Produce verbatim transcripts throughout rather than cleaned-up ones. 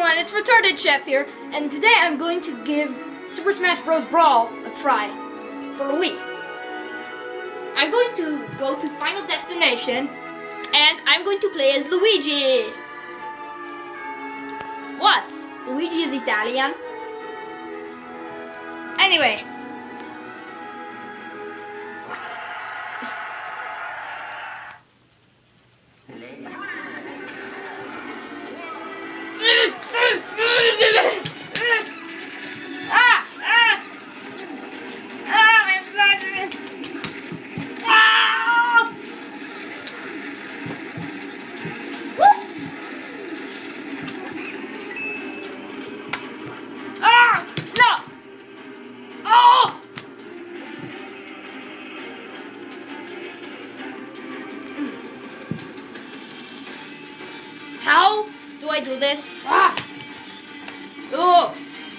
everyone, it's Retarded Chef here, and today I'm going to give Super Smash Bros. Brawl a try for a Wii. I'm going to go to Final Destination, and I'm going to play as Luigi. What? Luigi is Italian? Anyway. Ah! Ah! Ah! My blood! Ah! Woo! Ah! No! Oh! How do I do this? Ah! Oh!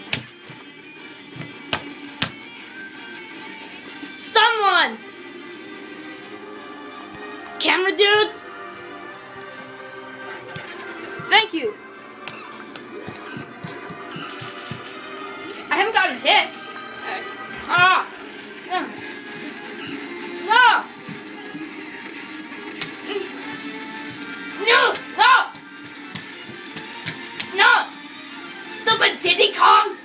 Someone! Camera dude! Thank you! I haven't gotten hit! Ah! Uh. No! No! No! No! Stupid Diddy Kong!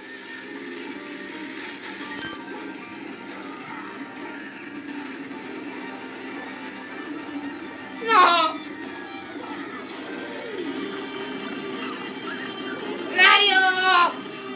No! Mario!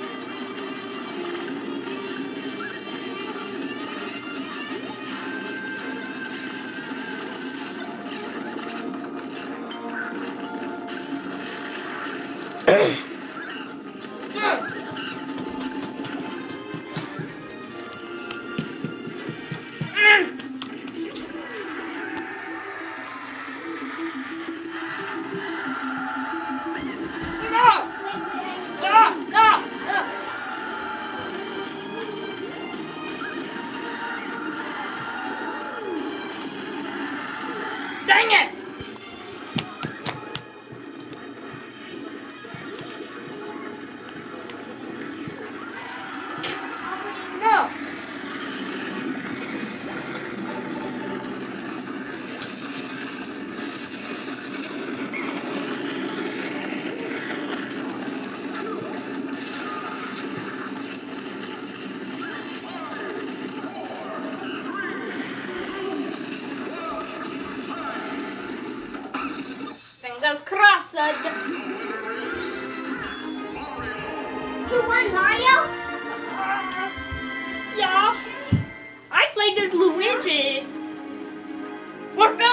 Dang it! No! Fingers crossed. Who won, Mario? Uh, yeah. I played as Luigi. We're